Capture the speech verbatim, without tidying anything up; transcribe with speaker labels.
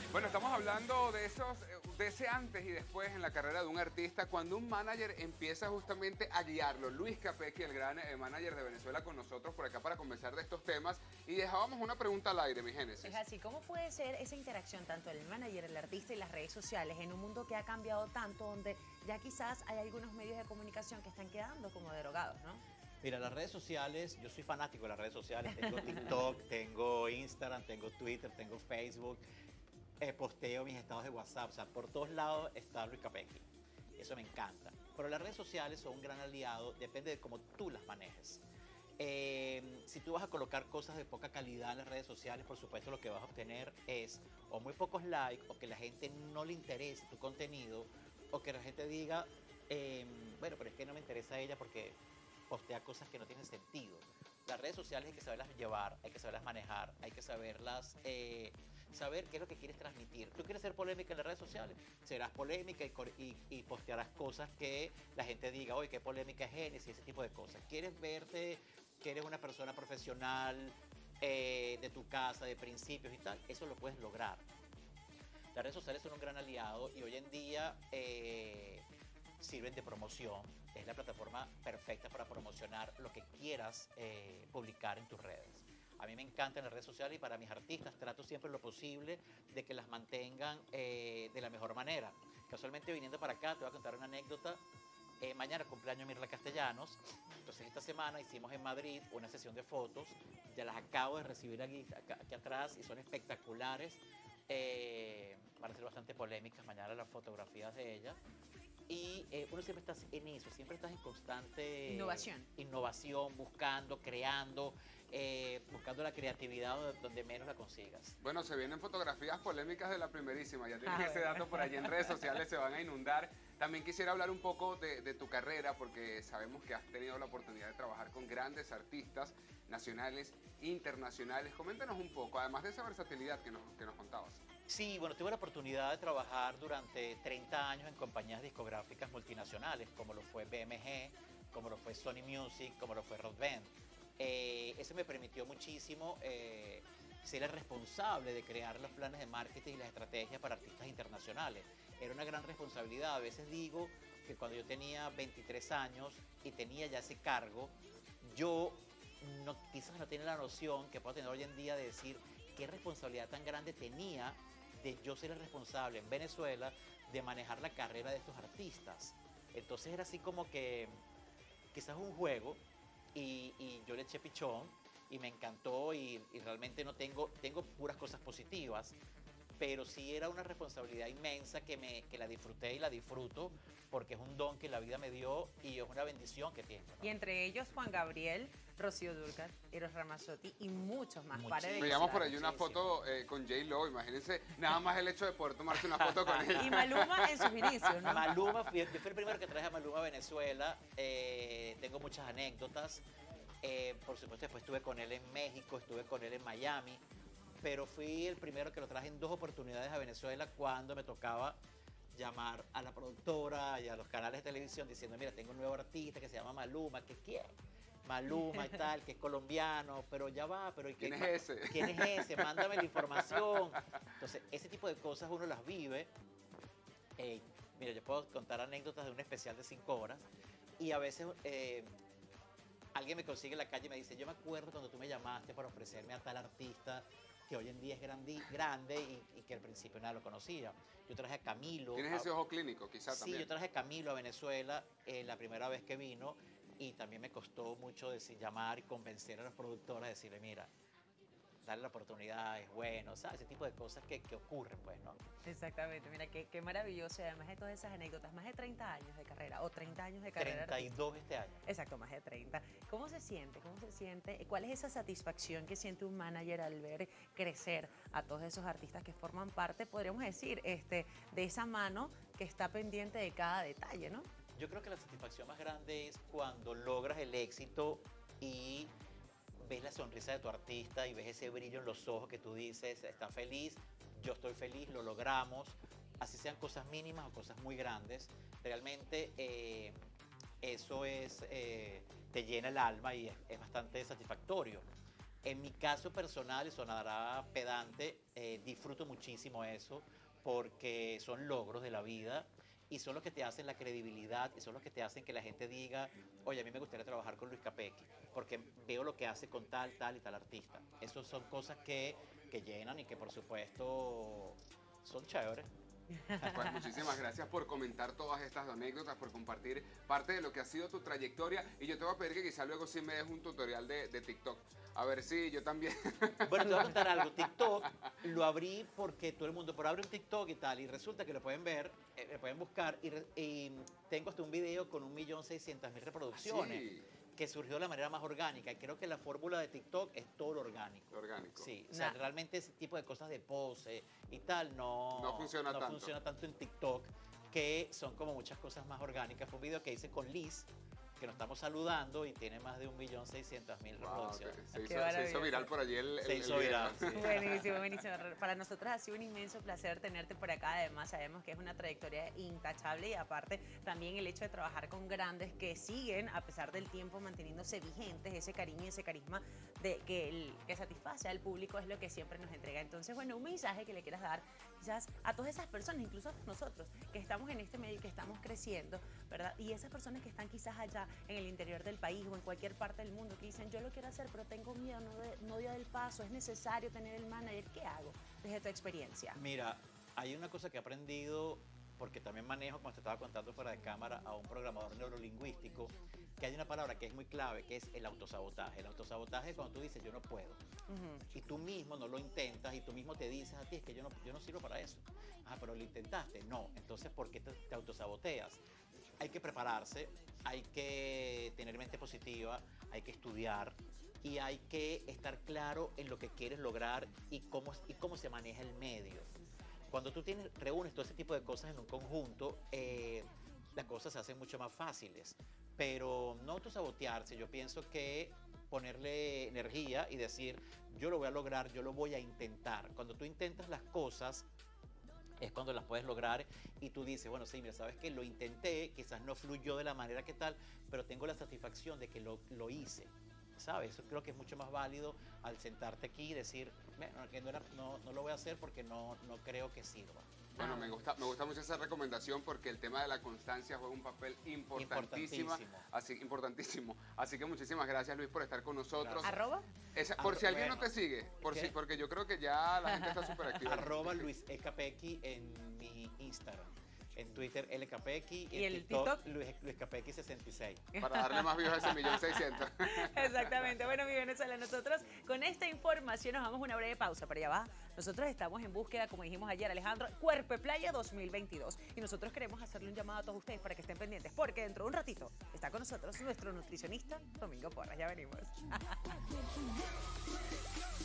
Speaker 1: Bueno, estamos hablando de esos, de ese antes y después en la carrera de un artista, cuando un manager empieza justamente a guiarlo. Luis Capecchi, el gran eh, manager de Venezuela, con nosotros por acá para conversar de estos temas. Y dejábamos una pregunta al aire, mi Génesis.
Speaker 2: Es así, ¿cómo puede ser esa interacción tanto del manager, el artista y las redes sociales en un mundo que ha cambiado tanto, donde ya quizás hay algunos medios de comunicación que están quedando como derogados, ¿no?
Speaker 3: Mira, las redes sociales, yo soy fanático de las redes sociales, tengo TikTok, tengo Instagram, tengo Twitter, tengo Facebook, eh, posteo mis estados de WhatsApp, o sea, por todos lados está Luis Capecchi, eso me encanta. Pero las redes sociales son un gran aliado, depende de cómo tú las manejes. Eh, si tú vas a colocar cosas de poca calidad en las redes sociales, por supuesto lo que vas a obtener es o muy pocos likes, o que la gente no le interese tu contenido, o que la gente diga, eh, bueno, pero es que no me interesa a ella porque postea cosas que no tienen sentido. Las redes sociales hay que saberlas llevar, hay que saberlas manejar, hay que saberlas, eh, saber qué es lo que quieres transmitir. ¿Tú quieres ser polémica en las redes sociales? Serás polémica y, y, y postearás cosas que la gente diga, oye, qué polémica es Génesis, ese tipo de cosas. ¿Quieres verte que eres una persona profesional eh, de tu casa, de principios y tal? Eso lo puedes lograr. Las redes sociales son un gran aliado y hoy en día eh, sirven de promoción. Es la plataforma perfecta para promocionar lo que quieras eh, publicar en tus redes. A mí me encantan las redes sociales y para mis artistas trato siempre lo posible de que las mantengan eh, de la mejor manera. Casualmente viniendo para acá te voy a contar una anécdota. Eh, mañana cumpleaños Mirla Castellanos, entonces esta semana hicimos en Madrid una sesión de fotos, ya las acabo de recibir aquí, acá, aquí atrás y son espectaculares, eh, van a ser bastante polémicas mañana las fotografías de ella. Y eh, uno siempre está en eso, siempre estás en constante
Speaker 2: Innovación.
Speaker 3: Innovación, buscando, creando, eh, buscando la creatividad donde, donde menos la consigas.
Speaker 1: Bueno, se vienen fotografías polémicas de la primerísima, ya tienes
Speaker 2: A
Speaker 1: ese
Speaker 2: ver.
Speaker 1: dato por allí en redes sociales, se van a inundar. También quisiera hablar un poco de, de tu carrera, porque sabemos que has tenido la oportunidad de trabajar con grandes artistas nacionales, internacionales. Coméntanos un poco, además de esa versatilidad que nos, que nos contabas.
Speaker 3: Sí, bueno, tuve la oportunidad de trabajar durante treinta años en compañías discográficas multinacionales, como lo fue B M G, como lo fue Sony Music, como lo fue Rock Band. Eh, eso me permitió muchísimo eh, ser el responsable de crear los planes de marketing y las estrategias para artistas internacionales. Era una gran responsabilidad. A veces digo que cuando yo tenía veintitrés años y tenía ya ese cargo, yo no, quizás no tenía la noción que puedo tener hoy en día de decir qué responsabilidad tan grande tenía de yo ser el responsable en Venezuela de manejar la carrera de estos artistas. Entonces era así como que quizás un juego y, y yo le eché pichón y me encantó y, y realmente no tengo, tengo puras cosas positivas, pero sí era una responsabilidad inmensa que, me, que la disfruté y la disfruto porque es un don que la vida me dio y es una bendición que tengo, ¿no?
Speaker 2: Y entre ellos Juan Gabriel, Rocío Dúrcal, Eros Ramazzotti y muchos más. Pare de
Speaker 1: Veíamos por
Speaker 2: contar.
Speaker 1: allí una foto eh, con J-Lo, imagínense, nada más el hecho de poder tomarse una foto con ella.
Speaker 2: Y Maluma en sus inicios, ¿no?
Speaker 3: Maluma, fui, yo fui el primero que traje a Maluma a Venezuela, eh, tengo muchas anécdotas, eh, por supuesto después estuve con él en México, estuve con él en Miami, pero fui el primero que lo traje en dos oportunidades a Venezuela cuando me tocaba llamar a la productora y a los canales de televisión diciendo, mira, tengo un nuevo artista que se llama Maluma, que quién, Maluma y tal, que es colombiano, pero ya va, pero ¿y qué,
Speaker 1: ¿Quién es ese?
Speaker 3: ¿Quién es ese? Mándame la información. Entonces, ese tipo de cosas uno las vive. Eh, mira, yo puedo contar anécdotas de un especial de cinco horas y a veces eh, alguien me consigue en la calle y me dice, yo me acuerdo cuando tú me llamaste para ofrecerme a tal artista que hoy en día es grande, grande y, y que al principio nada lo conocía. Yo traje a Camilo.
Speaker 1: ¿Tienes
Speaker 3: a,
Speaker 1: ese ojo clínico, quizá
Speaker 3: sí,
Speaker 1: también?
Speaker 3: yo traje a Camilo a Venezuela eh, la primera vez que vino y también me costó mucho decir, llamar y convencer a los productores a decirle, mira, darle la oportunidad es bueno, ¿sabes? Ese tipo de cosas que, que ocurren, pues, ¿no?
Speaker 2: Exactamente, mira, qué, qué maravilloso. Y además de todas esas anécdotas, más de treinta años de carrera, o treinta años de carrera.
Speaker 3: treinta y dos este año.
Speaker 2: Exacto, más de treinta. ¿Cómo se siente? ¿Cómo se siente? ¿Cuál es esa satisfacción que siente un manager al ver crecer a todos esos artistas que forman parte, podríamos decir, este, de esa mano que está pendiente de cada detalle, ¿no?
Speaker 3: Yo creo que la satisfacción más grande es cuando logras el éxito y ves la sonrisa de tu artista y ves ese brillo en los ojos que tú dices, está feliz, yo estoy feliz, lo logramos, así sean cosas mínimas o cosas muy grandes, realmente eh, eso es, eh, te llena el alma y es, es bastante satisfactorio. En mi caso personal, y sonará pedante, eh, disfruto muchísimo eso porque son logros de la vida y son los que te hacen la credibilidad y son los que te hacen que la gente diga, oye, a mí me gustaría trabajar con Luis Capecchi porque veo lo que hace con tal, tal y tal artista. Esas son cosas que, que llenan y que por supuesto son chéveres.
Speaker 1: Pues muchísimas gracias por comentar todas estas anécdotas, por compartir parte de lo que ha sido tu trayectoria. Y yo te voy a pedir que quizá luego sí me des un tutorial de, de TikTok. A ver si yo también.
Speaker 3: Bueno, te voy a contar algo. TikTok lo abrí porque todo el mundo, por abrir un TikTok y tal, y resulta que lo pueden ver, eh, lo pueden buscar, y, re- y tengo hasta un video con un millón seiscientas mil reproducciones.
Speaker 1: Sí,
Speaker 3: Que surgió de la manera más orgánica. Y creo que la fórmula de TikTok es todo lo orgánico.
Speaker 1: orgánico.
Speaker 3: Sí, o sea,
Speaker 2: Nah.
Speaker 3: realmente ese tipo de cosas de pose y tal no,
Speaker 1: No funciona
Speaker 3: no
Speaker 1: tanto.
Speaker 3: funciona tanto en TikTok, que son como muchas cosas más orgánicas. Fue un video que hice con Liz, que nos estamos saludando y tiene más de un millón seiscientas mil
Speaker 1: Wow,
Speaker 3: reproducciones.
Speaker 1: se,
Speaker 2: Qué
Speaker 1: hizo, se hizo
Speaker 2: maravilloso.
Speaker 1: viral por allí el, el
Speaker 3: Se hizo
Speaker 1: el video.
Speaker 3: viral, sí.
Speaker 2: Buenísimo, buenísimo. Para nosotros ha sido un inmenso placer tenerte por acá. Además, sabemos que es una trayectoria intachable y aparte también el hecho de trabajar con grandes que siguen, a pesar del tiempo, manteniéndose vigentes, ese cariño y ese carisma de que, el, que satisface al público es lo que siempre nos entrega. Entonces, bueno, un mensaje que le quieras dar quizás a todas esas personas, incluso a nosotros, que estamos en este medio, que estamos creciendo, ¿verdad? Y esas personas que están quizás allá en el interior del país o en cualquier parte del mundo, que dicen, yo lo quiero hacer, pero tengo miedo, no, de, no dio el paso, es necesario tener el manager. ¿Qué hago desde tu experiencia?
Speaker 3: Mira, hay una cosa que he aprendido, porque también manejo, como te estaba contando fuera de cámara, a un programador neurolingüístico, que hay una palabra que es muy clave, que es el autosabotaje. El autosabotaje es cuando tú dices, yo no puedo.
Speaker 2: Ujú.
Speaker 3: Y tú mismo no lo intentas y tú mismo te dices a ti, es que yo no, yo no sirvo para eso. Ah, pero lo intentaste. No. Entonces, ¿por qué te, te autosaboteas? Hay que prepararse, hay que tener mente positiva, hay que estudiar y hay que estar claro en lo que quieres lograr y cómo, y cómo se maneja el medio. Cuando tú tienes, reúnes todo ese tipo de cosas en un conjunto, eh, las cosas se hacen mucho más fáciles. Pero no autosabotearse, yo pienso que ponerle energía y decir, yo lo voy a lograr, yo lo voy a intentar. Cuando tú intentas las cosas, es cuando las puedes lograr y tú dices, bueno, sí, mira, sabes que lo intenté, quizás no fluyó de la manera que tal, pero tengo la satisfacción de que lo, lo hice, ¿sabes? Eso creo que es mucho más válido al sentarte aquí y decir, bueno, que no, era- no, no lo voy a hacer porque no, no creo que sirva.
Speaker 1: Bueno,
Speaker 2: Ah.
Speaker 1: me gusta, me gusta mucho esa recomendación porque el tema de la constancia juega un papel importantísimo.
Speaker 3: Importantísimo.
Speaker 1: Así, importantísimo. Así que muchísimas gracias, Luis, por estar con nosotros.
Speaker 3: Gracias.
Speaker 2: ¿Arroba?
Speaker 1: Esa- por
Speaker 3: Arro-
Speaker 1: si alguien
Speaker 3: bueno.
Speaker 1: no te sigue, por
Speaker 3: ¿Qué?
Speaker 1: si, porque yo creo que ya la gente está súper activa.
Speaker 3: Arroba Luis E. Capecchi en mi Instagram. En Twitter, L. Capecchi.
Speaker 2: ¿Y
Speaker 3: en
Speaker 2: el
Speaker 3: TikTok,
Speaker 2: TikTok?
Speaker 3: Luis, Luis Capecchi sesenta y seis.
Speaker 1: Para darle más views a ese millón seiscientos.
Speaker 2: Exactamente. Bueno, mi Venezuela, nosotros con esta información nos vamos a una breve pausa, pero ya va. Nosotros estamos en búsqueda, como dijimos ayer, Alejandro, Cuerpo y Playa dos mil veintidós. Y nosotros queremos hacerle un llamado a todos ustedes para que estén pendientes, porque dentro de un ratito está con nosotros nuestro nutricionista, Domingo Porras. Ya venimos.